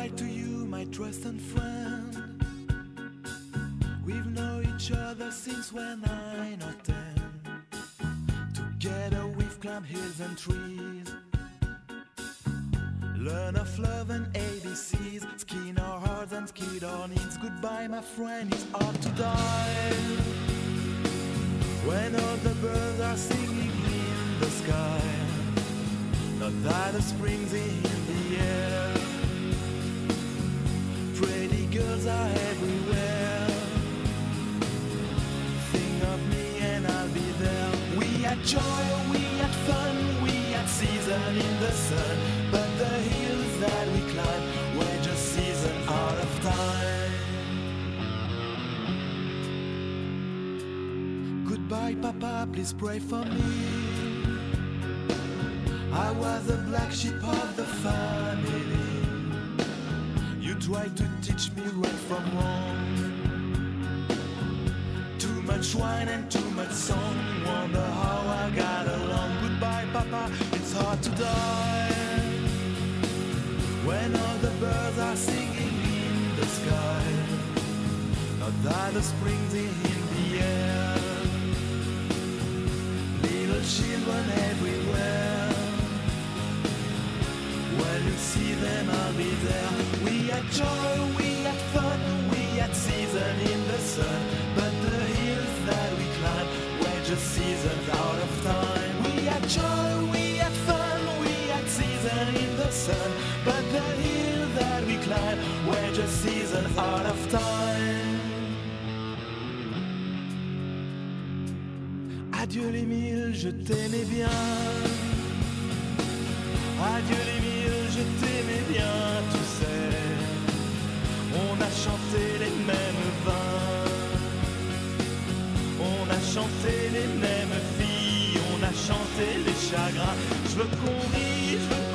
write to you, my trusted friend. We've known each other since we're 9 or 10. Together we've climbed hills and trees, learn of love and ABCs, skin our hearts and skid our needs. Goodbye, my friend, it's hard to die when all the birds are singing in the sky. Not that the spring's in the air, pretty girls are everywhere. Think of me and I'll be there. We had joy, we had fun, we had season in the sun, but the hills that we climbed were just season out of time. Goodbye, Papa, please pray for me. I was the black sheep of the family. You tried to teach me right from wrong. Too much wine and too much song, wonder how I got along. Goodbye, Papa, it's hard to die when all the birds are singing in the sky. Not that the spring's in the air, little children everywhere. When you see them, I'll be there. We had joy, we had fun, we had season in the sun, but the hills that we climbed were just seasons out of time. We had joy, we had fun, we had season in the sun, but the hills that we climbed were just seasons out of time. Adieu les mille, je t'aimais bien. Adieu les mille, je t'aimais bien, tu sais. On a chanté les mêmes vins, on a chanté les mêmes filles, on a chanté les chagrins. Je veux qu'on rie, je veux